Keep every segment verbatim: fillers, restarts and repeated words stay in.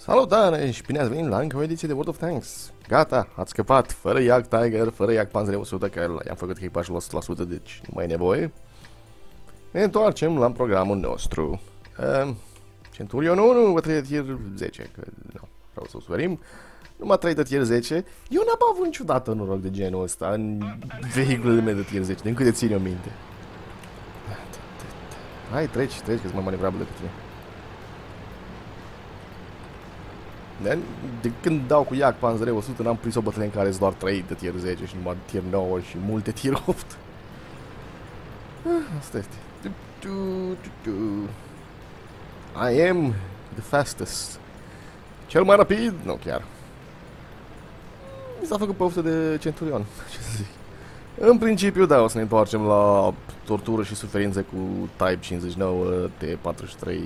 Salutare și bine ați venit la încă o ediție de World of Tanks. Gata, ați scăpat, fără Yak Tiger, fără Yak Panzer o sută, care i-am făcut echipajul o sută la sută, deci nu mai e nevoie. Ne întoarcem la programul nostru. Uh, Centurion unu, trei de tier zece, că nu, vreau să o suferim. Numai trei de tier zece. Eu n-am avut niciodată noroc de genul ăsta în vehiculele mele de tier zece, din câte țin eu minte. Hai, treci, treci, că sunt mai manevrabil decât tine. De, de când dau cu Yak Panzer o sută, n-am prins o bătălie în care sunt doar trei de tier zece și numai tier nouă și multe tier opt. Asta este. I am the fastest. Cel mai rapid? Nu chiar. Mi s-a făcut poftă de Centurion. Ce să zic. În principiu, da, o să ne întoarcem la tortură și suferință cu Type cincizeci și nouă, T patruzeci și trei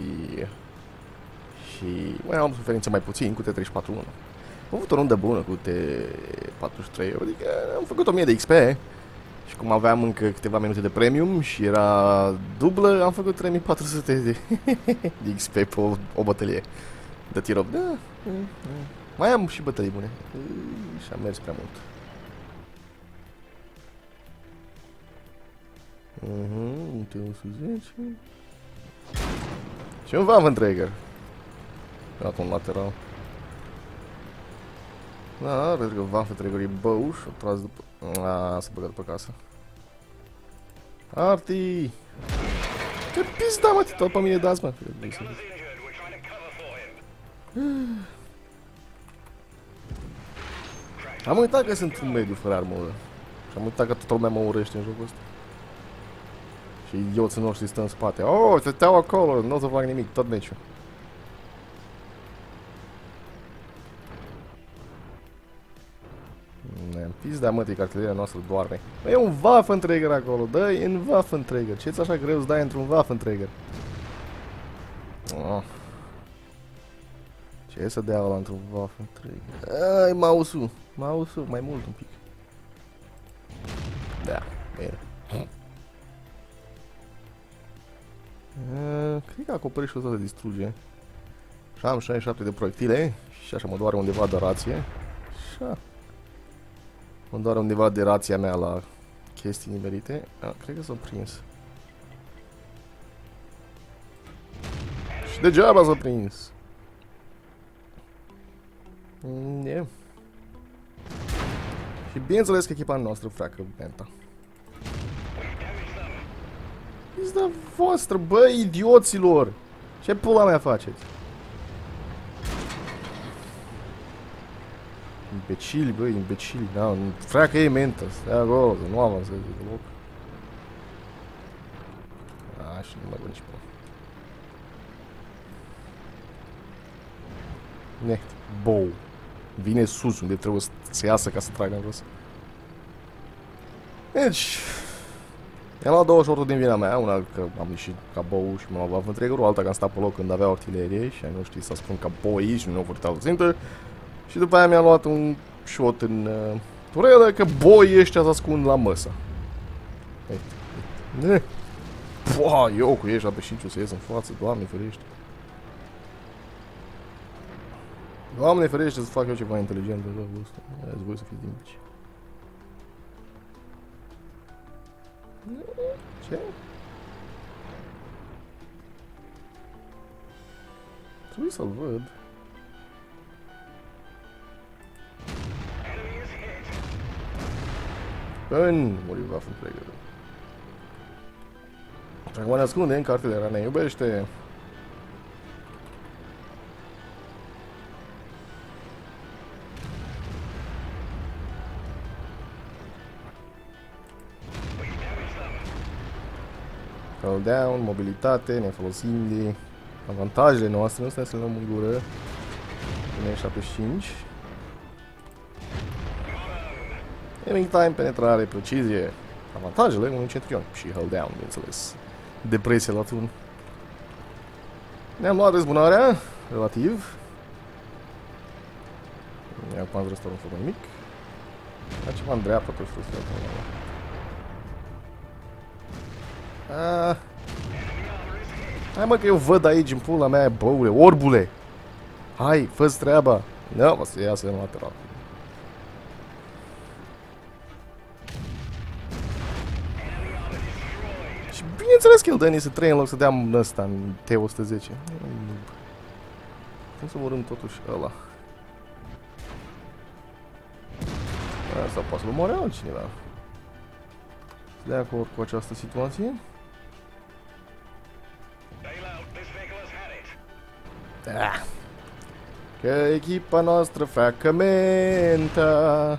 și mai am suferințe mai puțin cu T trei patru unu. Am avut o rundă bună cu T patruzeci și trei, adică am făcut o mie de X P și cum aveam încă câteva minute de premium și era dublă, am făcut trei mii patru sute de, de X P pe o, o bătălie de tier opt. Da, mai am și bătălii bune și am mers prea mult. Mhm, uh-huh, și un Waffenträger. Dat un lateral. Da, pentru că Waffenträger e bău și a tras după... Aaaa, s-a băgat după casă. Arti! Ce pizda, mă, tot pe mine dați, mă. Am uitat că sunt un mediu fără armură. Și am uitat că toată lumea mă urăște în jocul ăsta. Și idioții noștri stă în spate. Oh, se steau acolo, nu o să fac nimic, tot meciul. Ne-am pizda, mă, că artileria noastră doarme. E un Waffenträger acolo, dă-i în Waffenträger. Ce-ți așa greu să dai într-un Waffenträger? Oh. Ce să dea ăla într-un Waffenträger? Ai, mouse-ul, mouse-ul, mai mult un pic. Da, bine. Uh, cred că acoperișul ăsta se distruge. Și am șaizeci și șapte de proiectile și așa mă doare undeva de rație. Așa. Mă doare undeva de rația mea la chestii nimerite. Ah, cred că s-a prins. Și degeaba s-a prins. Mm, yeah. Și bineînțeles că echipa noastră freacă Benta. Pizda voastră, bă, idioților! Ce pula mea faceți? Imbecili, bă, imbecili, da, freacă ei mentă, stai acolo, să nu avanseze deloc. A, și nu mai văd nici pe. Ne, bou. Vine sus, unde trebuie să iasă ca să tragă în jos. Deci... Mi-am luat două short-uri din vina mea, una că am ieșit ca bou și m-am luat Waffenträgerul, alta că am stat pe loc când avea artilerie și ai noștri să spun ca boi și nu au făcut altă țintă. Și după aia mi-am luat un shot în uh, turelă că boi ăștia se ascund la măsă. Ne. Pua, eu cu ei șaptezeci și cinci o să ies în față, Doamne ferește. Doamne ferește să fac eu ceva inteligent în jocul ăsta. Azi voi să fiți din mici. Ce? Trebuie să-l văd. În muri Waffenträger. Și acum ne ascundem că artileria ne iubește. Hold down, mobilitate, ne folosim de avantajele noastre, nu stai să le luăm în gură. Ne șaptezeci și cinci. Aiming time, penetrare, precizie. Avantajele unui Centurion și hold down, bineînțeles. Depresie la tun. Ne-am luat răzbunarea, relativ. Iar Panzer ăsta nu fac nimic. Dar ceva în dreapta, tot frustrat. Ah. Hai mă că eu văd aici în pula mea, băule, orbule! Hai, fă-ți treaba. Nu, o să iasă în lateral. Și bineînțeles că el dă niște trei în loc să dea ăsta în T o sută zece. Cum să murâm totuși ăla? Asta poate să-l moare altcineva. De acord cu această situație. Ah. Că echipa noastră fracamenta.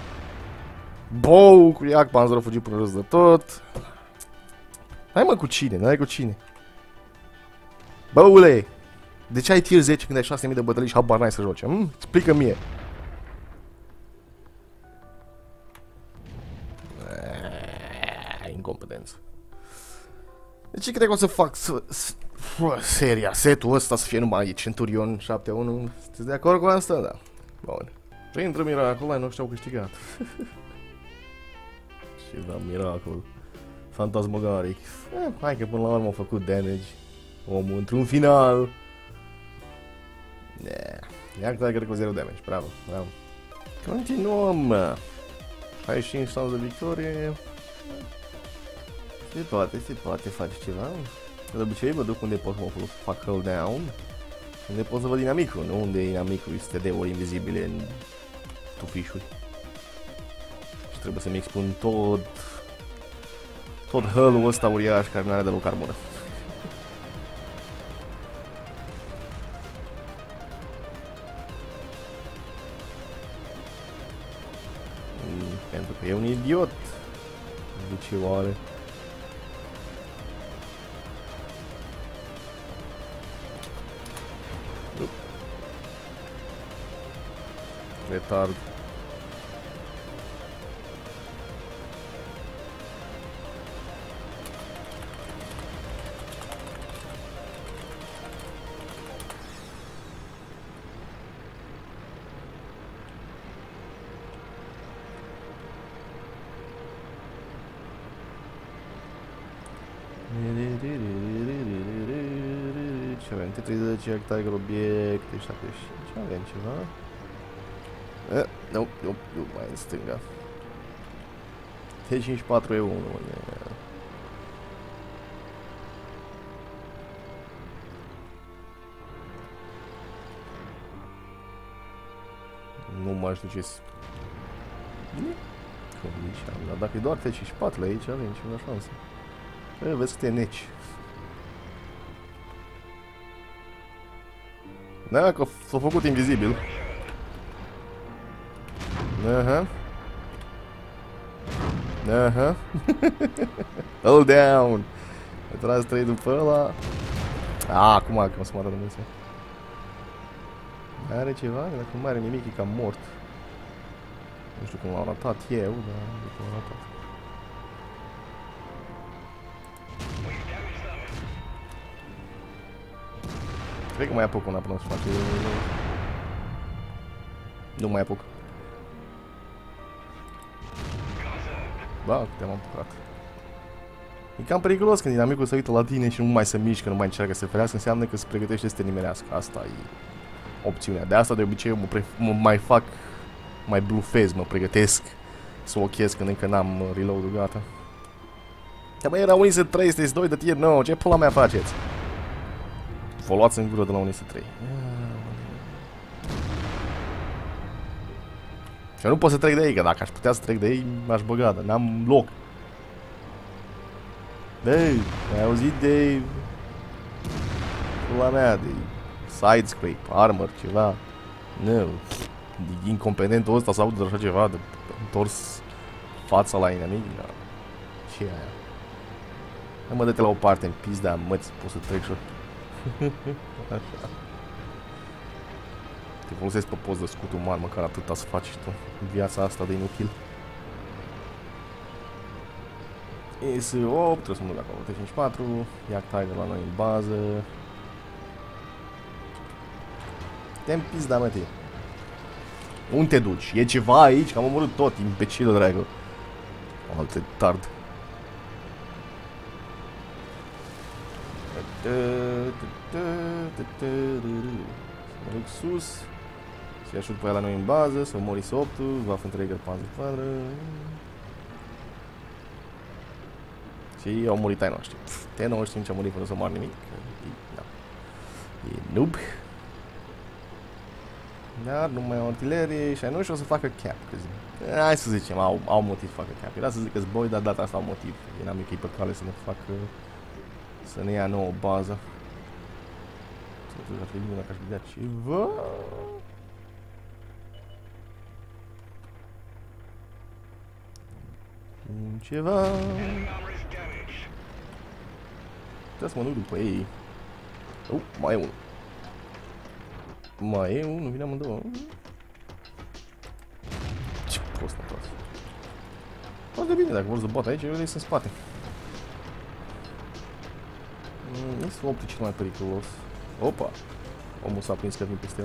Bou, cu Iac Panzer a fugit până răs de tot. Hai mă, cu cine, n-ai cu cine. Băule, de ce ai tier zece când ai șase mii de bătălii și habar n-ai să joci? Hm? Explică mie. Incompetență. Deci cred că o să fac seria, setul ăsta să fie numai Centurion șapte unu. Sunteți de acord cu asta? Da. Bun. Printre miracol, ai noștri au câștigat. Și da, miracol. Fantasmagoric. Eh, hai că până la urmă au făcut damage. Omul într-un final. Yeah. Ia că cred că zero damage. Bravo, bravo. Continuăm, mă. Hai și șanse de victorie. Se poate, se poate face ceva. De obicei mă duc unde pot să mă fac hold down. Unde pot să văd dinamicul, nu unde dinamicul este de ori invizibile în tufișuri. Și trebuie să-mi expun tot tot hălul ăsta uriaș care nu are deloc armură. Mm, pentru că e un idiot. De ce oare? Retard. Ce avem? T treizeci, Jack Tiger, obiecte, șaptezeci și cinci, avem ceva? Eh, nu, nu, nu, mai în stânga. T cincizeci și patru e unu. Nu mai știu ce-s. Bine? Cum ziceam, dar dacă e doar T cincizeci și patru aici, avem ceva șansă. E, vezi că te neci. Da, că s-a făcut invizibil. Aha. Aha. Hold down. Ai tras trei după ăla. Ah, acum că o să mă arăt Dumnezeu. Are ceva? Dacă nu mai are nimic, e cam mort. Nu știu cum l-au ratat eu, dar după l-au ratat. Cred că mai apuc una până să face. Nu mai apuc. Ba, te-am apucat. E cam periculos când dinamicul se uită la tine și nu mai se mișcă, nu mai încearcă să se ferească, înseamnă că se pregătește să te nimerească. Asta e opțiunea. De asta de obicei mă, mă mai fac, mai blufez, mă pregătesc să o ochez când încă n-am reload-ul gata. Dar bă, era un I S trei, sunteți doi de tier nouă, ce pula mea faceți? Vă luați în gură de la un I S trei. Și eu nu pot să trec de ei, că dacă aș putea să trec de ei, m-aș băga, dar n-am loc. Dave, ai auzit de... pula mea, de... sidescrape, armor, ceva. Nu. Incompetentul ăsta să audă așa ceva, de întors fața la inamic, da. Ce e aia? Hai mă, dă-te la o parte, în pizda, măți, pot să trec și-o. Așa. Te folosesc pe post de scut uman, măcar atâta să faci tu în viața asta de inutil. E S opt, trebuie să mă duc acolo, T cincizeci și patru, Yak Tiger la noi în bază. Te-mi pizda, mă, tii. Unde te duci? E ceva aici? Că am omorât tot, imbecilul dragă. Alte tard. Mă duc sus. Să-i ajut pe ea la noi în bază, să omori S opt, Waffenträger Panzerfahră. Și au murit ai noștri. T nouăzeci și cinci a murit fără să omoare nimic. Da. E noob. Dar nu mai au artilerie și ai noștri o să facă cap. Hai să zicem, au, au motiv să facă cap. Era să zic că-s boi, dar data asta au motiv. Inamicii pe cale să ne facă... Să ne ia nouă bază. Totuși ar fi bine dacă aș vedea ceva. Ceva. Trebuie să mă duc după ei. Oh, mai e unul. Mai e unul, vine amândouă. Ce prost am toate. Foarte bine, dacă vor să bat aici, eu le sunt în spate. Mm, este optul cel mai periculos. Opa! Omul s-a prins că vin peste el.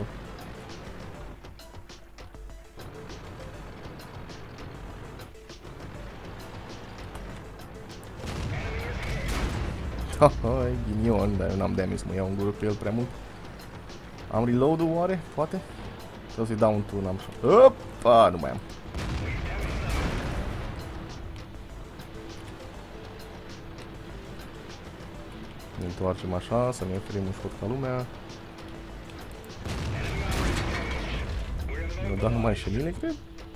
Haha, ghinion, dar eu n-am damage să mă iau în gură cu el prea mult. Am reload-ul oare? Poate? Sau să-i dau un turn, am așa. Opa, nu mai am. Ne întoarcem așa, să ne oferim un șot ca lumea. Nu, dar nu mai șeline, cred.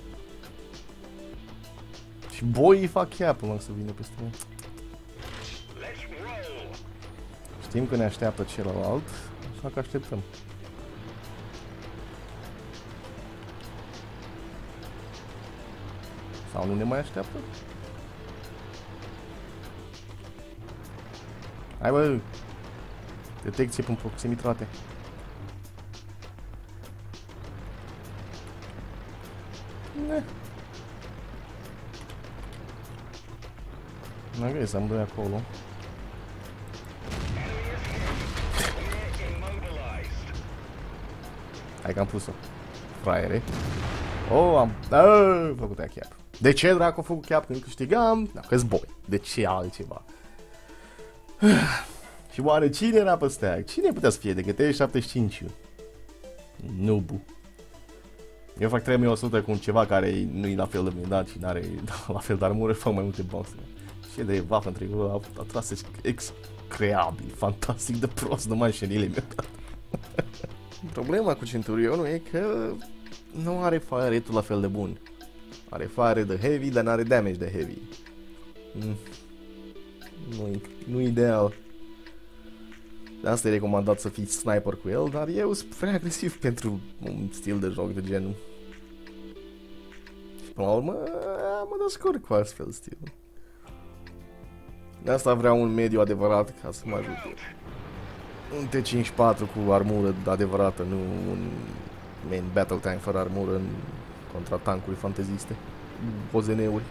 Și boii fac ea până să vină peste noi. Știm că ne așteaptă celălalt, așa că așteptăm. Sau nu ne mai așteaptă? Hai bă! Detecție prin proximitate. Ne. N-am găsit, am doi acolo. Hai că am pus-o. Fraiere. Oh, am... Aaaa, făcut aia cap. De ce dracu a făcut cap când câștigam? Da, că-s boi. De ce altceva? Și oare cine era pe steag? Cine putea să fie decât T șaptezeci și cinci? Nubu. Eu fac trei mii o sută cu ceva care nu-i la fel de blindat și n-are la fel de armură și fac mai multe boxe. Și de Waffenträger a, a tras excreabil, fantastic de prost, numai șenile mi-au dat. Problema cu Centurionul e că nu are fire rate-ul la fel de bun. Are fire de heavy, dar n-are damage de heavy. Mm. Nu-i nu ideal. De asta e recomandat să fii sniper cu el, dar eu sunt prea agresiv pentru un stil de joc de genul. Și până la urmă, mă descurc cu astfel stil. De asta vreau un mediu adevărat ca să mă ajute. Un T cincizeci și patru cu armură adevărată, nu un main battle tank fără armură în contra tancuri fanteziste. O Z N-uri.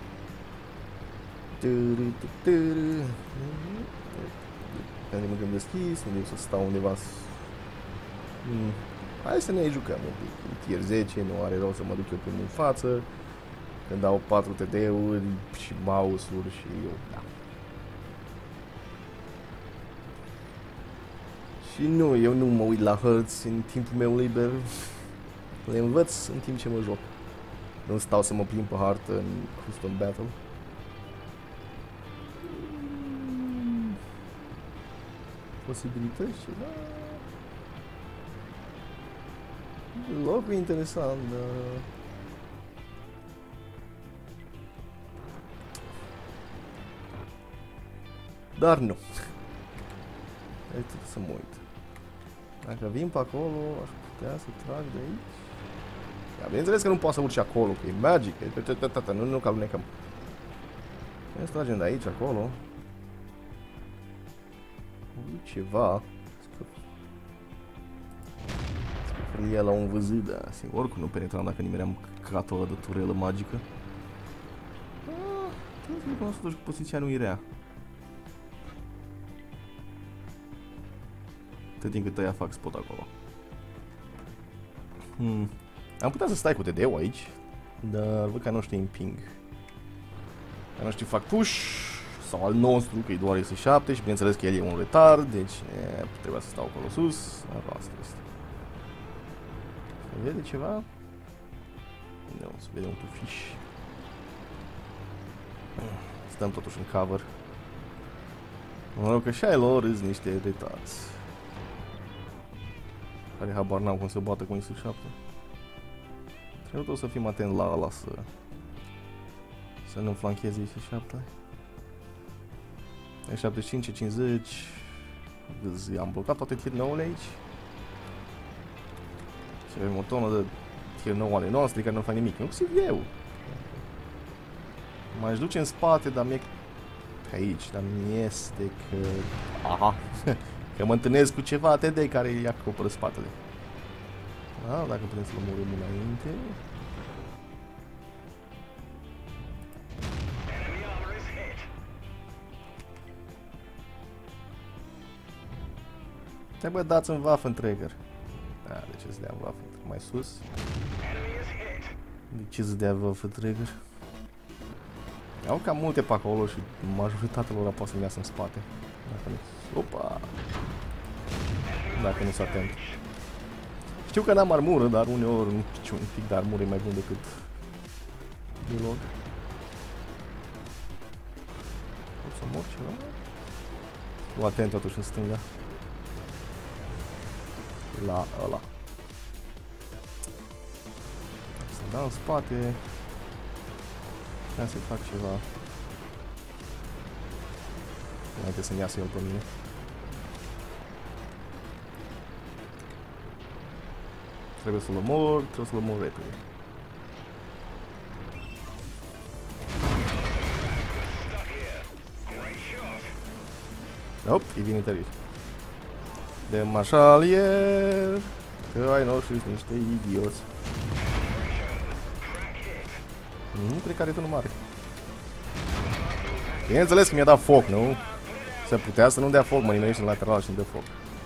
Când mă gândesc deschis, unde să stau undeva. Hmm. Hai să ne jucăm un pic. Tier zece, nu are rost să mă duc eu primul în față. Când dau patru T D-uri și mouse-uri și eu, da. Și nu, eu nu mă uit la hărți în timpul meu liber. Le învăț în timp ce mă joc. Nu stau să mă plimb pe hartă în custom battle. Posibilități, da. Locul interesant, dar... Dar nu. Uite să mă uit. Dacă vin pe acolo, aș putea să trag de aici. Ia, bineînțeles că nu poate să urci acolo, că e magic, e... Nu, nu, că alunecăm. Hai să tragem de aici, acolo. Ceva. Scăpăria la un văzit, da. Sigur, oricum nu penetram dacă nimeream căcatul ăla de turelă magică. Ah, trebuie să recunosc că poziția nu e rea. Atât timp cât ăia fac spot acolo. Hmm. Am putea să stai cu T D-ul aici, dar văd că nu știu ping. Că nu știu fac push. Sau al nostru, că e doar S șapte și bineînțeles că el e un retard, deci e, trebuia să stau acolo sus. Asta este. Se vede ceva? Nu, se vede un tufiș. Stăm totuși în cover. Mă rog că și ai lor îs niște retards. Care habar n-am cum să bată cu I S U șapte. Trebuie tot să fim atent la ăla să... Să nu flancheze I S U șapte. E șaptezeci și cinci, cincizeci. Am blocat toate tier nouă-le aici. Și avem o tonă de tier nouă ale noastre care nu fac nimic. Inclusiv eu. M-aș duce în spate, dar mi-e pe aici, dar mi-este că... Aha! Că mă întâlnesc cu ceva A T D care îi acoperă spatele. Da, dacă putem să-l omorâm înainte... Trebuie dați în Waffenträger. Da, de ce să dea Waffenträger? Mai sus? De ce să dea Waffenträger? Au cam multe pe acolo și majoritatea lor poate să-mi iasă în spate. Dacă nu... Opa! Dacă nu s-a atent. Știu că n-am armură, dar uneori un pic, un pic de armură e mai bun decât deloc. Pot să mor ceva? Fiu atent totuși în stânga. La ăla. Să dau în spate. Vreau să fac ceva. Înainte să-mi iasă el pe mine. Trebuie să-l omor, trebuie să-l omor repede. Op, e bine tărit. De mașalier, că ai noștri sunt niște idioți. Nu cred că are tunul mare. Bineînțeles că mi-a dat foc, nu? Se putea să nu dea foc, mă nimerește în lateral și nu dă foc.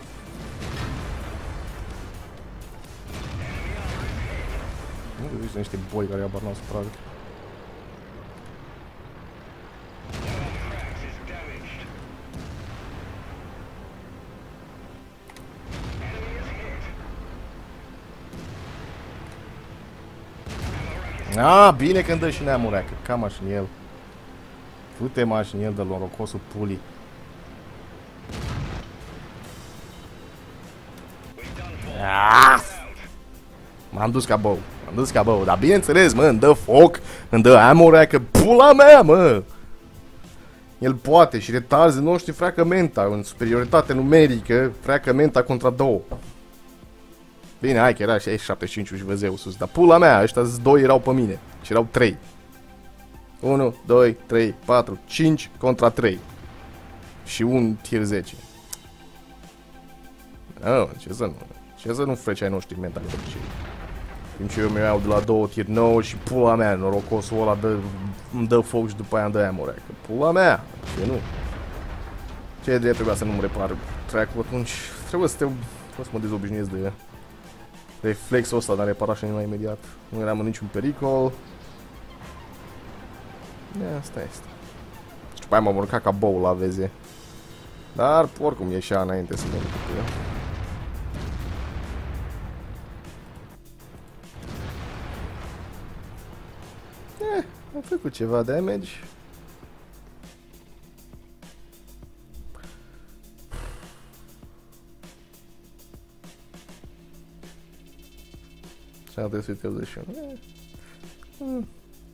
Nu zici niște boi care abar n-au supra. Ah, bine că îmi dă și neamurea, că cam așa în el. Fute-mă așa în el de norocosul pulii. M-am dus ca bău, m-am dus ca bău, dar bineînțeles, mă, îmi dă foc, îmi dă amurea, că pula mea, mă! El poate și retarzii noștri freacă menta, în superioritate numerică, freacă menta contra două. Bine, hai că era și șaptezeci și cinci și văzeu sus, dar pula mea, ăștia doi erau pe mine și erau trei. unu, doi, trei, patru, cinci contra trei. Și un tier zece. Oh, ce să nu, ce să nu frece ai noștri mentali de obicei. Timp ce eu mi iau de la două tier nouă și pula mea, norocosul ăla dă, îmi dă foc și după aia îmi dă amurea. Că pula mea, ce nu? Ce drept trebuia să nu-mi repar track-ul atunci? Trebuie să te... Trebuie să mă dezobișnuiesc de reflexul ăsta de a repara și mai imediat. Nu eram în niciun pericol. E, asta este. Și după aia m-am urcat ca bou la veze. Dar oricum ieșea înainte să mă duc. Eh, am făcut ceva damage. șapte sute optzeci și unu. Eh. Mm.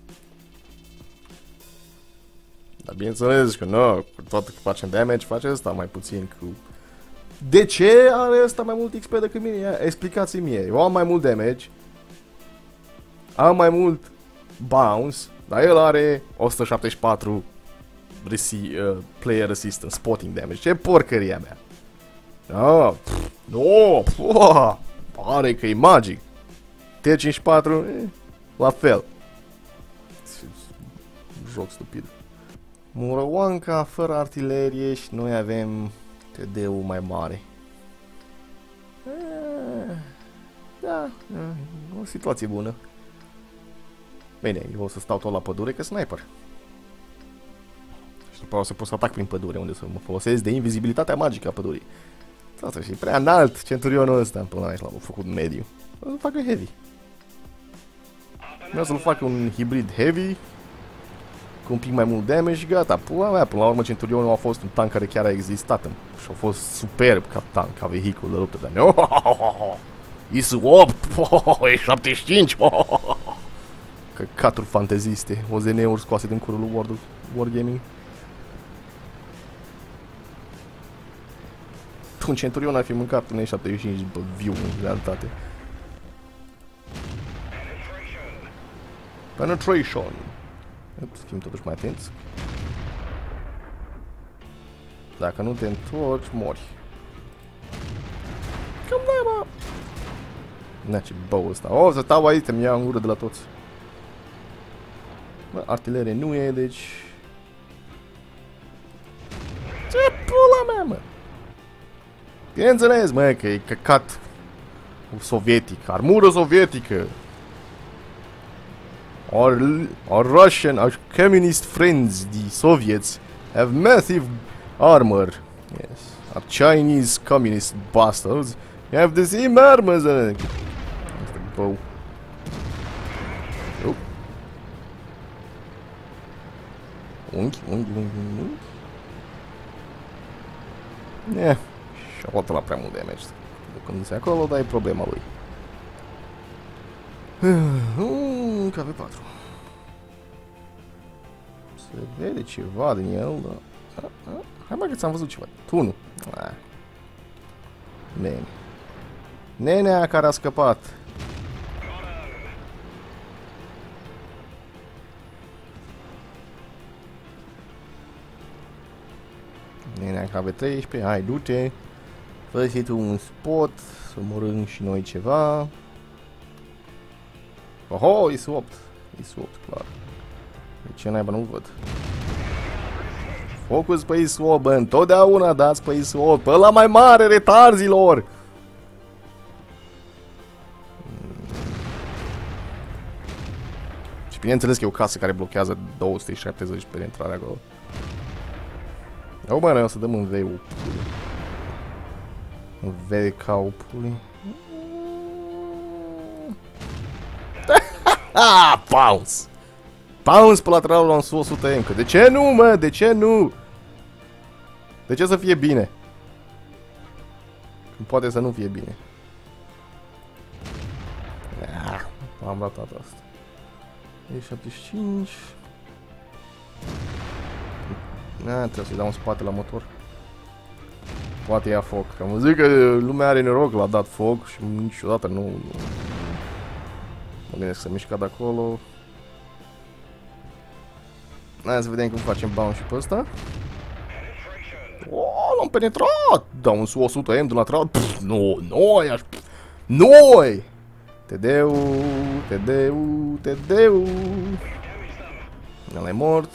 Dar bineînțeles că nu, cu toate că facem damage, face ăsta mai puțin cu... De ce are ăsta mai mult X P decât mine? Explicați-mi mie. Eu am mai mult damage, am mai mult bounce, dar el are o sută șaptezeci și patru resi uh, player assistance, spotting damage. Ce porcăria mea? No, pff, no, pf, pare că e magic. T cincizeci și patru, eh, la fel. Joc stupid. Muroanca fără artilerie și noi avem T D-ul mai mare. Da, o situație bună. Bine, eu o să stau tot la pădure că sniper. Și după o să pot să atac prin pădure, unde să mă folosesc de invizibilitatea magică a pădurii. Asta și prea înalt centurionul ăsta, până la aici l-am făcut mediu. O să facă heavy. Vreau să-l fac un hibrid heavy cu un pic mai mult damage și gata. Pula mea, până la urmă Centurionul a fost un tank care chiar a existat și a fost superb ca tank, ca vehicul de luptă. Dar nu, I S opt, E șaptezeci și cinci, căcaturi fanteziste, O Z N-uri scoase din curul lui World of Wargaming. Un Centurion ar fi mâncat un E șaptezeci și cinci după view în realitate. Penetration. Să fim totuși mai atenți. Dacă nu te întorci, mori. Cam da, bă. Na, ce bău ăsta. O, să stau aici, să-mi ia în gură de la toți. Bă, artilerie nu e, deci... Ce pula mea, mă? Bineînțeles, mă, că e căcat sovietic, armură sovietică. Our, our Russian, our communist friends, the Soviets, have massive armor. Yes. Our Chinese communist bastards have the same armor as a... bow. Oh. Unghi, unghi, unghi, unghi. Yeah. Și-a luat la prea mult damage. Când se acolo, dar e problema lui. Uh, K V patru. Se vede ceva din el, dar... A, a, hai mai că ți-am văzut ceva. Tu nu. A. Nene. Nenea care a scăpat. Nenea K V treisprezece, hai du-te. Fă și tu un spot, să omorâm și noi ceva. Oho, I S opt. I S opt, clar. De ce naiba nu văd? Focus pe I S opt, bă, întotdeauna dați pe I S opt. Pe ăla mai mare, retarzilor! Și bineînțeles că e o casă care blochează două sute șaptezeci pe intrarea acolo. O, bă, noi o să dăm în vei-ul. În vei ca puli. Ah, bounce! Bounce pe lateralul la un S U o sută M. De ce nu, mă? De ce nu? De ce să fie bine? Poate să nu fie bine. Ah, am ratat asta. E șaptezeci și cinci. Na, trebuie să-i dau un spate la motor. Poate ia foc. Am văzut că lumea are noroc, l-a dat foc și niciodată nu... nu... Mă gândesc să mișca de acolo. Hai să vedem cum facem bounce și pe ăsta. Oh, l-am penetrat! Da, un S U o sută M de lateral. Nu, noi aș... Noi! T D-ul, T D-ul, T D-ul. Ăla e mort.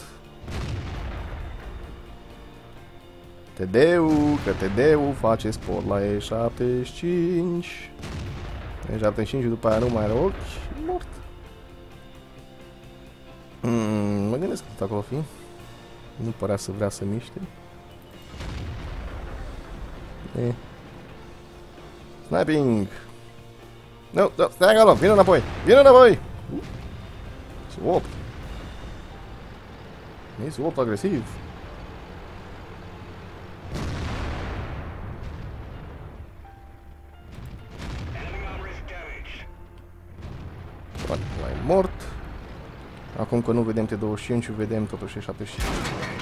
T D-ul, că T D-ul face sport la E șaptezeci și cinci. E șaptezeci și cinci și după aia nu mai are ochi. Mort. Mm, mă gândesc cât acolo fi. Nu părea să vrea să miște. E. Sniping. Nu, no, stai acolo, vină înapoi. Vină înapoi. S U opt. E S U opt agresiv. Ăla e mort. Acum că nu vedem T douăzeci și cinci, vedem totuși E șaptezeci și cinci.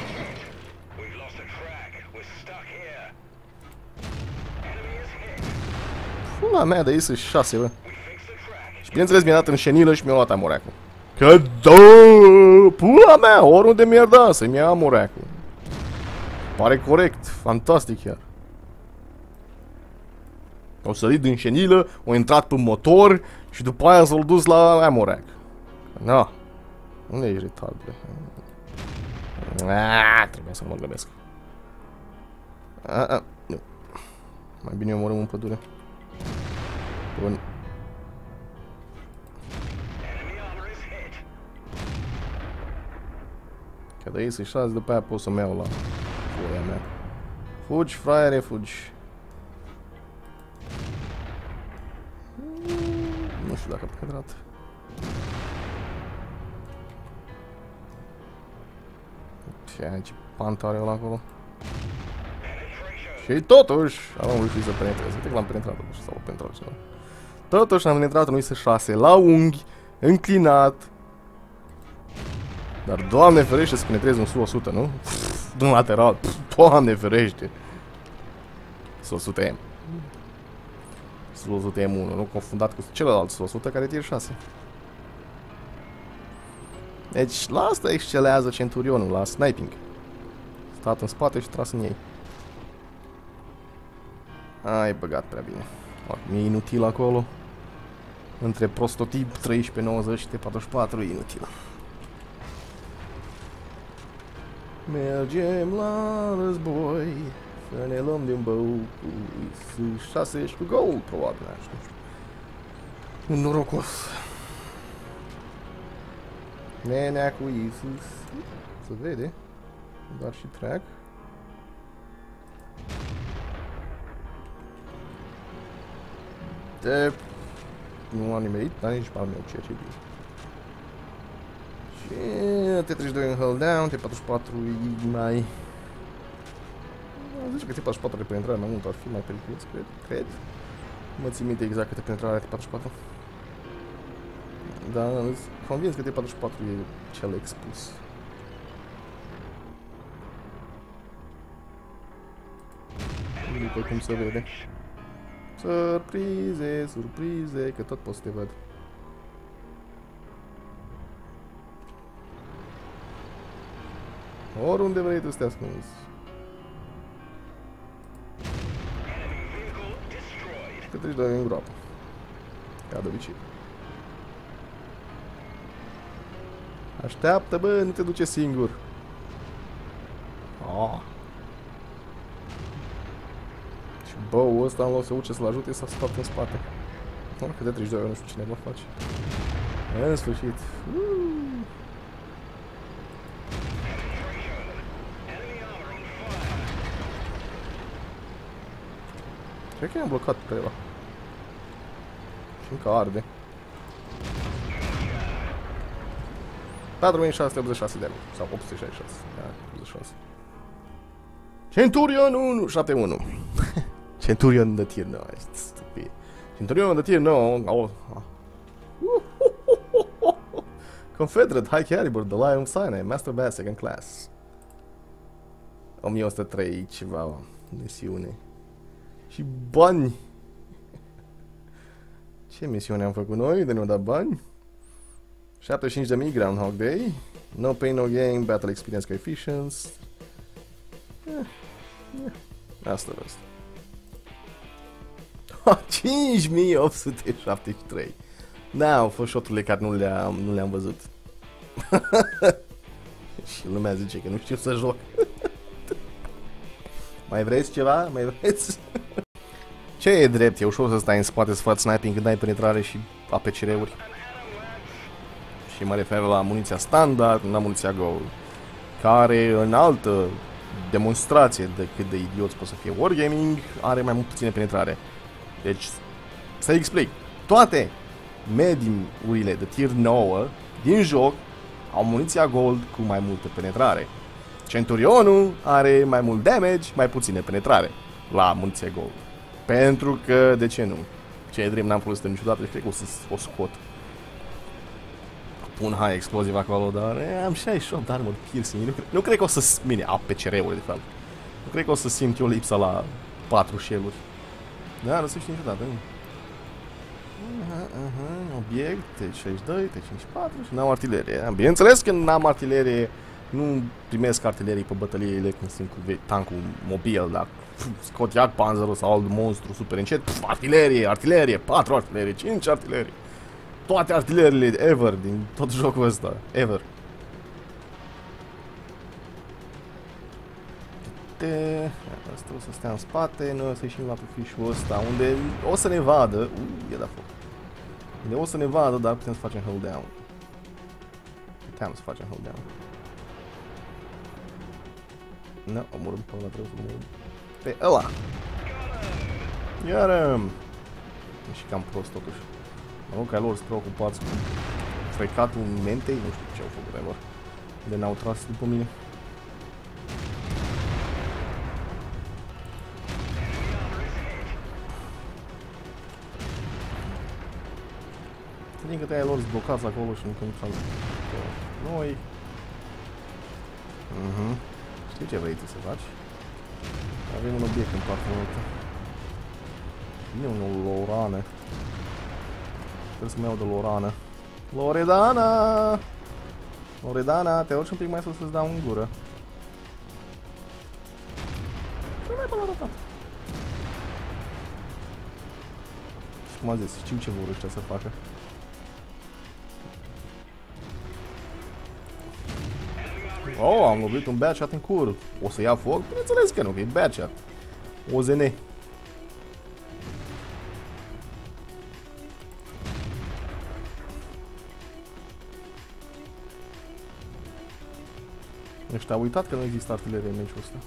Pula mea, de I S șase, bă. Și bineînțeles mi-a dat în șenilă și mi-a luat amoreacul. Că da, pula mea, oriunde mi-ar da să-mi ia amoreacul. Pare corect, fantastic chiar. Au sărit din șenilă, au intrat pe motor și după aia s-au dus la amoreac. Na. Unde ești retard, bă? Aaaa, trebuia să mă gândesc. Aaaa, nu. Mai bine omorâm în pădure. Bun. Că de aici șase, după aia pot să-mi iau la foaia mea. Fugi, fraiere, fugi. știu dacă a penetrat. Ce, ce pantă are ăla acolo? Și totuși am reușit să penetrez. Uite că l-am penetrat totuși, sau penetrat ceva. Totuși am penetrat în U S șase, la unghi, înclinat. Dar Doamne ferește să penetrezi un S U o sută, nu? În lateral, Doamne ferește. S U o sută M. S U o sută M unu, nu confundat cu celălalt S U o sută care e tier șase. Deci la asta excelează Centurionul, la sniping. Stat în spate și tras în ei. Ai băgat prea bine. Mi-e inutil acolo. Între prototip treisprezece nouăzeci și T patruzeci și patru e inutil. Mergem la război, să ne luăm din bău cu S șase și cu gold, probabil, nu știu. Un norocos. Nenea cu Isus. Se vede. Dar și track. De... Nu am nimerit, dar nici pe al meu, ceea ce e bine. Și T treizeci și doi în hold down, T patruzeci și patru e mai... Zice că T patruzeci și patru de penetrare mai mult ar fi mai periculos, cred, cred. Mă țin minte exact câte penetrare are T patruzeci și patru. Dar sunt convins că T patruzeci și patru e cel expus. După cum se vede. Surprize, surprize, că tot pot să te văd. Oriunde vrei tu să te ascunzi. Că treci doar în groapă. Ca de obicei. Așteaptă, bă, nu te duce singur. Ah. Și băul ăsta, în loc să uce să-l ajute, s-a stat în spate. Oh, că de treizeci și doi, nu știu cine mă face. În sfârșit. Uuu. Cred că i-am blocat pe ăla. Și încă arde. patru mii șase sute optzeci și șase de euro. Sau opt sute șaizeci și șase. Da, optzeci și șase. Centurion unu șapte unu. Centurion de tier nouă. Ești stupid. Centurion de tier nouă. Oh. Confederate High Caliber, The Lion of Sinai, Master Bass, Second Class. o mie o sută trei ceva misiune. Și bani. Ce misiune am făcut noi de ne-au dat bani? șaptezeci și cinci de mii Groundhog Day. No pain, no gain, Battle Experience Coefficients. Eh, eh. Asta văd. cinci mii opt sute șaptezeci și trei. Da, au fost shot-urile care nu le-am nu le-am văzut. Și lumea zice că nu știu să joc. Mai vreți ceva? Mai vreți? Ce e drept? E ușor să stai în spate să faci sniping când ai penetrare și A P C R-uri. Și mă refer la muniția standard, la muniția gold, care în altă demonstrație de cât de idioți pot să fie wargaming, are mai mult puține penetrare. Deci, să explic, toate medium-urile de tier nouă din joc au muniția gold cu mai multă penetrare. Centurionul are mai mult damage, mai puține penetrare la muniția gold. Pentru că, de ce nu? Ce dream n-am folosit niciodată și cred că o să o scot. Pun high explosiv acolo, dar e, am șaizeci și opt de armor piercing. Nu, cre nu cred că o să... Bine, A P C R-uri de fapt. Nu cred că o să simt eu lipsa la patru shell-uri. Da, nu se știe niciodată, nu? Aha, aha, obiect, T șaizeci și doi, T cincizeci și patru și n-am artilerie. Bineînțeles că n-am artilerie, nu primesc artilerii pe bătăliile când sunt cu tancul mobil, dar pf, scot Jagd Panzerul sau alt monstru super încet, pf, artilerie, artilerie, patru artilerie, cinci artilerie. Toate artileriile ever din tot jocul ăsta, ever. Asta o să stea în spate, noi o să ieșim la tufișul ăsta, unde o să ne vadă, uh, e da foc. Unde o să ne vadă, dar putem să facem hold down. Puteam să facem hold down. Nu, omorâm pe ăla, trebuie să omorâm pe ăla. Iară! E și cam prost totuși. Mă rog că ai lor sunt preocupați cu frecatul mentei, nu știu ce au făcut ai lor. De n-au tras după mine. Din câte ai lor blocați acolo și nu când trag noi. Mhm. Știi ce vrei tu să faci? Avem un obiect în partea noastră. E un Lorană. Trebuie să mă iau de Lorană. Loredana! Loredana, te urci un pic mai sus să-ți dau în gură. Nu mai până la și cum am zis, știu ce vor ăștia să facă. Oh, am lovit un bad shot în cur. O să ia foc? Bineînțeles că nu, că e bad shot. O Z N. Ăștia au uitat că nu există artilerie în meciul ăsta.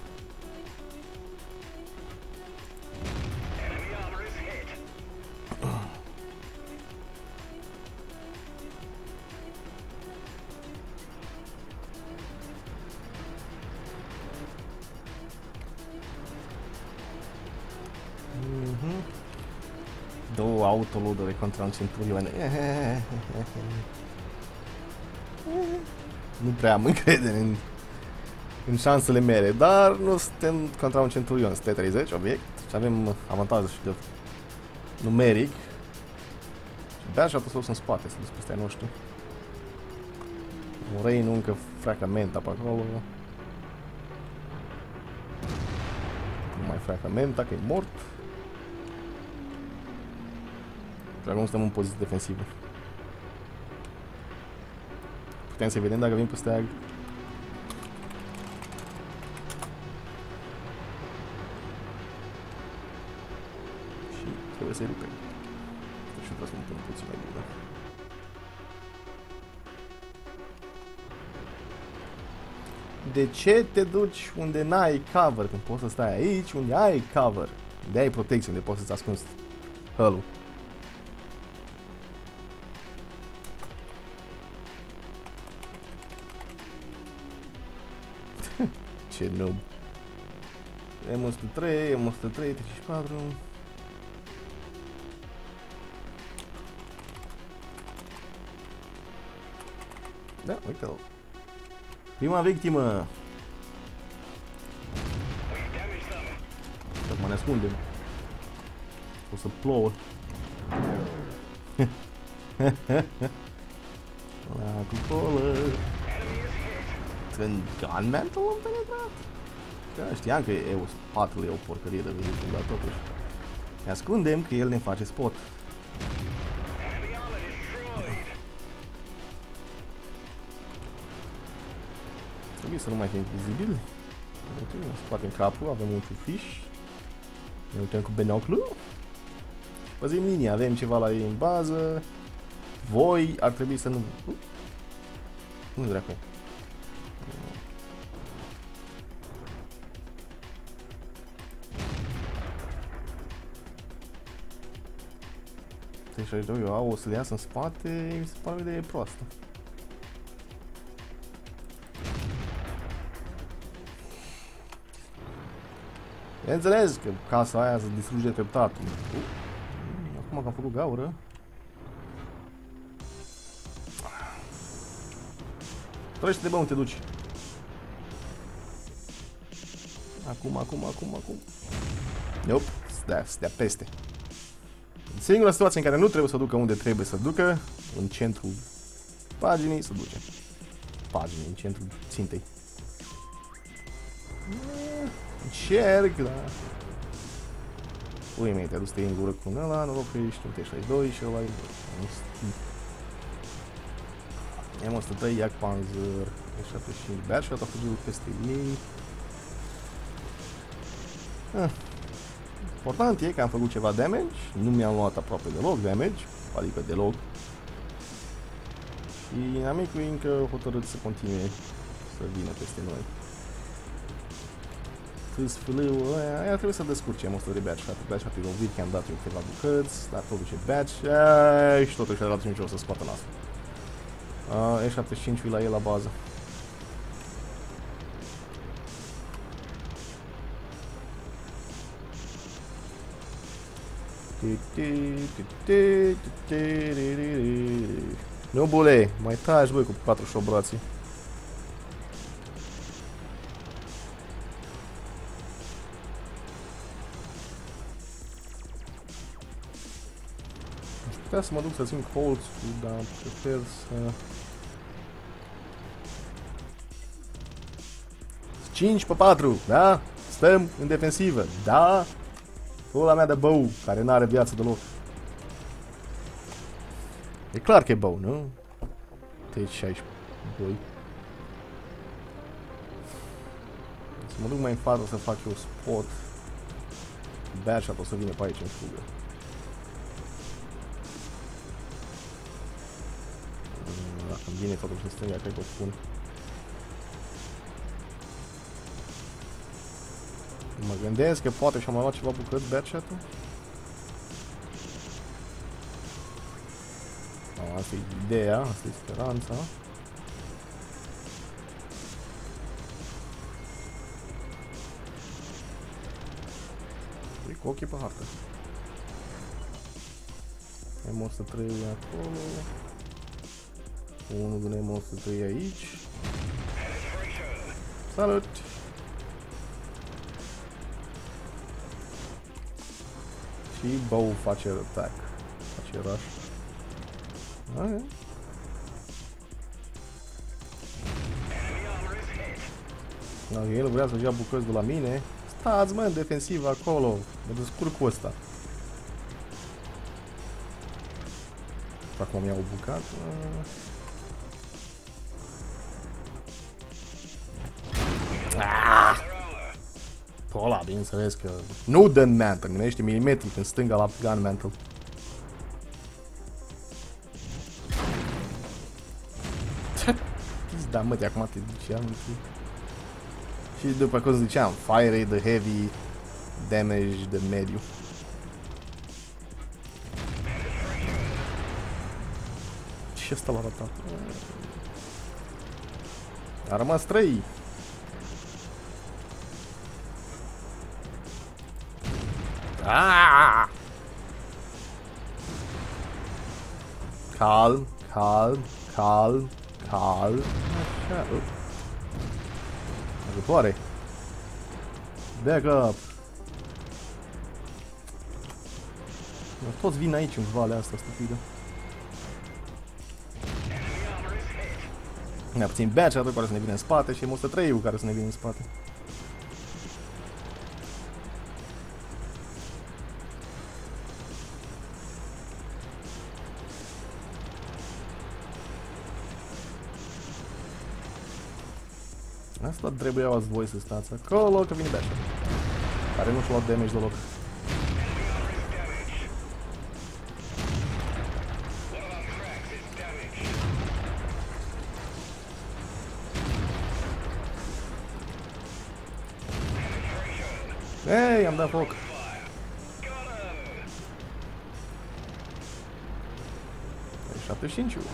Două autoloadere contra un centurion. Nu prea am încredere în, în șansele mele, dar nu suntem contra un centurion, T treizeci, obiect, și avem avantajul și de numeric. Și de așa tot în spate, să dus peste ai noștri. Morei nu încă freacă menta pe acolo. Nu mai freacă menta, că e mort. Și acum suntem în poziție defensivă. Putem să vedem dacă vin pe steag. Și trebuie să-i rupem. Și vreau să mă pun puțin mai bine. De ce te duci unde n-ai cover? Când poți să stai aici, unde ai cover. Unde ai protecție, unde poți să-ți ascunzi hălul. Ce noob. M o sută trei, M o sută trei, treizeci și patru. Da, uite-l. Prima victimă. Acum ne ascundem. O să plouă. La cupolă. Când Gunmantle l-am penetrat? Da, știam că E U patru e o porcărie de vehicul, dar totuși ne ascundem că el ne face spot. Trebuie să nu mai fim vizibili. Ne scoatem capul, avem un fish. Ne uităm cu binoclu. Și păzim linia, avem ceva la ei în bază. Voi ar trebui să nu... Nu dracu. treizeci și doi, eu o să le iasă în spate, mi se pare o idee proastă. Bineînțeles că casa aia se distruge treptat. Uh, acum că am făcut gaură. Trăiește-te, bă, unde te duci? Acum, acum, acum, acum. Nope, stea, stea peste. Singura situație în care nu trebuie să ducă unde trebuie să ducă, în centrul paginii, să duce. Paginii, în centrul țintei. Încerc, da. Ui, mei, te-a dus în gură cu ăla, nu oprești, un T șaizeci și doi și ăla e... M o sută trei, Jagdpanzer, E șaptezeci și cinci, Bearshot a fugit peste ei. Ah. Important e că am făcut ceva damage, nu mi-am luat aproape deloc damage, adică deloc. Și inamicul e încă hotărât să continue să vină peste noi. Scris filiul, aia, aia trebuie să descurce monster de batch, frate. Batch a lovit, că am dat eu câteva bucăți, dar totuși e batch, aia, și totuși a dat nici o să scoată nasul. Uh, E șaptezeci și cinci la el la bază. Nu, bule, mai taci, băi, cu patru șobrații. Aș putea să mă duc să țin colțul, dar prefer să... cinci pe patru, da? Stăm în defensivă, da? Ăla mea de bău, care n-are viață deloc. E clar că e bău, nu? Deci șaisprezece. doi. Să mă duc mai în față să fac eu spot. Badshot o să vină pe aici în fugă. Dacă îmi vine totuși în stânga, cred că o spun. Mă gândesc că poate și-am mai luat ceva bucăți Badshot-ul. Asta e ideea, asta e speranța. E cu ochii pe hartă. M o sută trei acolo. Unul din M o sută trei aici. Salut! Și bow face attack. Face rush. Okay. Dacă el vrea să-și ia bucăți de la mine, stați mă în defensivă acolo, mă descurc cu ăsta. Acum îmi iau o bucată. Ah! Pe ăla, bineînțeles că nu dă mantle, numește milimetric în stânga la gun mantle. Da, mă, de acum te ziceam. Și după cum ziceam, fire de heavy, damage de mediu. Și ăsta l-a ratat. A rămas trei. Ah! Calm, calm, calm. Calm. Așa. Ajutoare. Back up. Toți vin aici în valea asta stupidă. Ne-a puțin Badshot care să ne vină în spate și M o sută trei-ul care să ne vină în spate. Asta trebuiați voi să stați acolo, că vine Badshot, care nu și-a luat damage deloc. Hei, am dat foc! șaptezeci și cinci.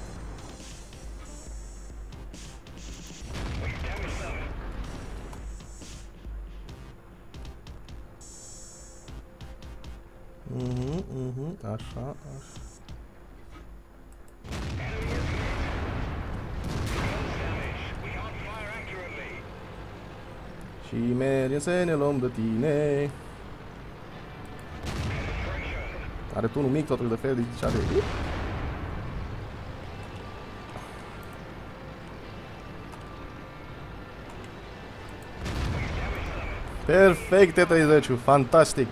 Mhm, mhm, așa, așa. Și mergem să ne luăm de tine. Are tunul mic, totul de fel, deci are... Perfect, T treizeci, fantastic.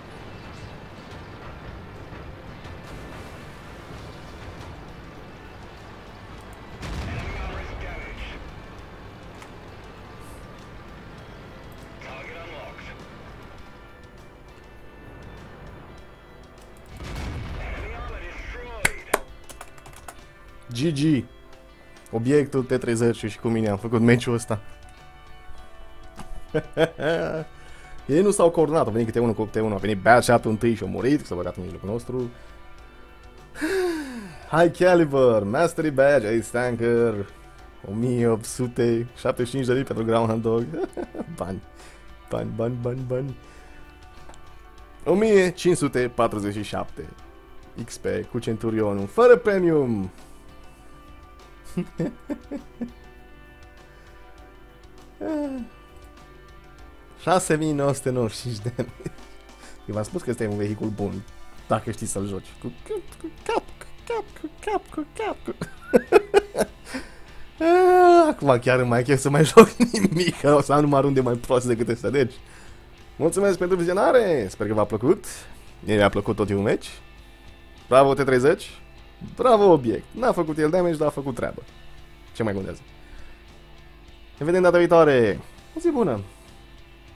G G. Obiectul T treizeci și cu mine am făcut meciul ăsta. Ei nu s-au coordonat, a venit câte unul cu câte unul, a venit Bad Shot întâi și a murit, că s-a băgat în mijlocul nostru. High Caliber, Mastery Badge, Ace Tanker, o mie opt sute șaptezeci și cinci de lei pentru Groundhog Dog. Bani, bani, bani, bani, bani. o mie cinci sute patruzeci și șapte X P cu Centurionul, fără premium. șase mii nouă sute nouăzeci și cinci de ani. Eu v-am spus că este un vehicul bun, dacă știi să-l joci. Cu cap, cu cap, cu cap, cu cap, cu... Acum chiar îmi mai chef să mai joc nimic, că o să am numai runde mai proaste decât ăsta, deci. Mulțumesc pentru vizionare, sper că v-a plăcut. Mie mi-a plăcut tot un meci. Bravo T treizeci. Bravo obiect. N-a făcut el damage, dar a făcut treabă. Ce mai contează? Ne vedem data viitoare. O zi bună!